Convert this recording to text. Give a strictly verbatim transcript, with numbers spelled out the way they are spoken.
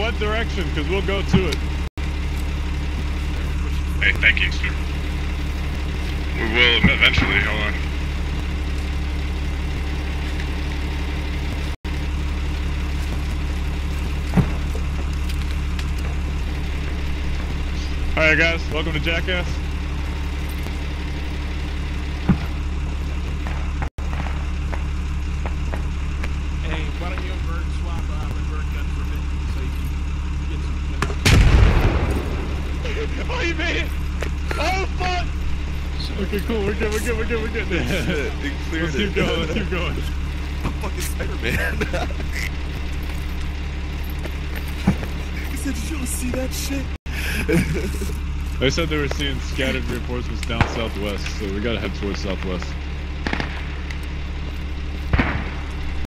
what direction? Because we'll go to it. Hey, thank you, sir. We will eventually, hold on. Alright guys, welcome to Jackass. Hey, why don't you and Bird swap uh, with Bird gun for a bit so you can get some... Oh, you made it! Oh, fuck! Okay, cool, we're good, we're good, we're good, we're good. Shit, he cleared let's it. keep going, let's keep going. I'm fucking Spider-Man. He said, did you see that shit? They said they were seeing scattered reinforcements down southwest, so we gotta head towards southwest.